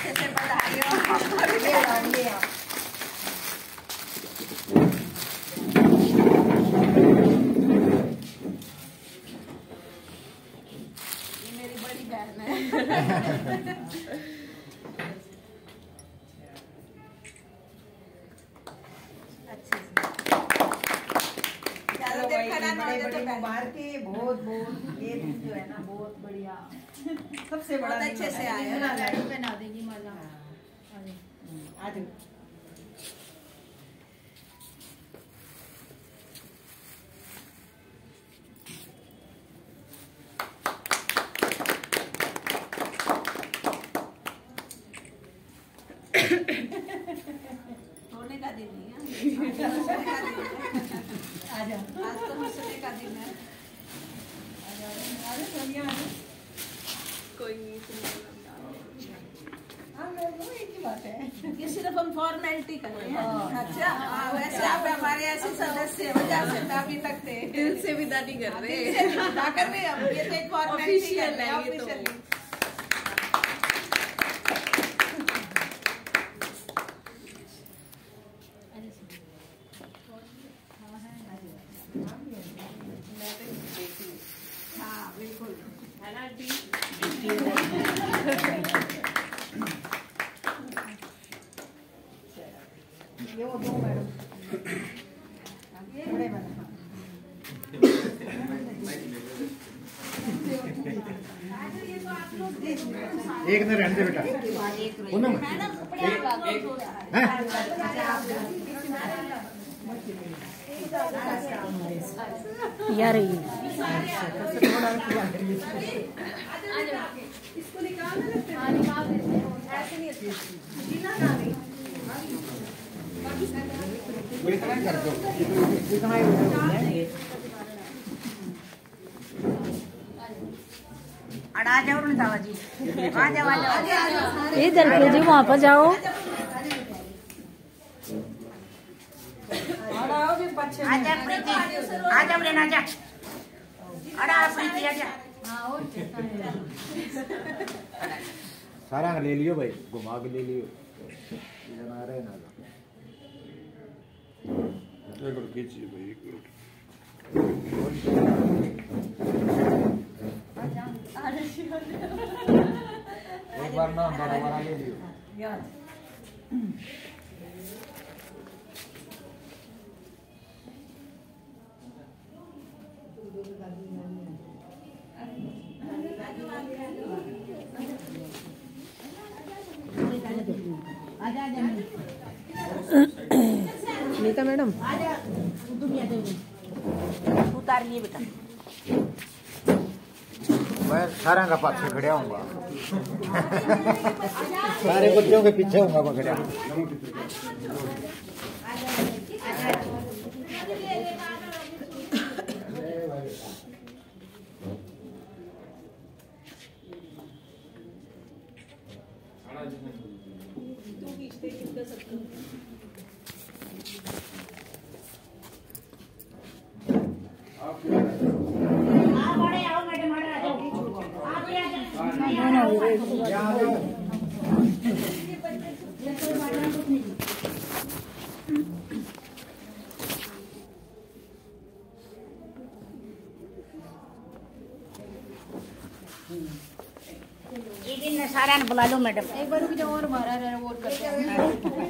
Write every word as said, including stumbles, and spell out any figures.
अच्छे से बधाई हो। मुबारकें बहुत बहुत, ये जो है ना बहुत बढ़िया, सबसे बड़ा अच्छे से आया। पहना देंगी माला। आज सोने का दिन नहीं है, आज आज तो मसले का दिन है। कोई नहीं, एक ही बात है, ये सिर्फ हम फॉर्मेलिटी कर रहे हैं। अच्छा, वैसे आप हमारे ऐसे सदस्य हो जैसे अभी तक थे, दिल से विदा नहीं कर रहे, कर रहे हम, ये तो एक फॉर्मेलिटी कर रहे हैं ऑफिशियली। हाँ बिल्कुल है ना टी। ये वो दो मैडम बड़े बड़े एक ने रहने दे बेटा, पूनम यार इसको निकाल देते हैं, निकाल देते हैं, ऐसे नहीं इतना कर दो, इतना आ जाओ रणतावा जी, आ जाओ आ जाओ इधर के जी वहाँ पर जाओ। आजा प्रीति, आजा बहन आजा, अरे प्रीति आजा। सारा ले लियो भाई, घुमा के ले लियो, आ रहे ना एक और खींचिए भाई, एक और एक बार ना दोबारा ले लियो। नीता मैडम उतारिए बेटा, मैं सारा का पास खड़े होऊंगा, सारे बच्चों के पीछे होऊंगा मैं खड़ा। एक दिन सारा बुला लो मैडम, एक बार रुक जाओ और हमारा वोट करते हैं।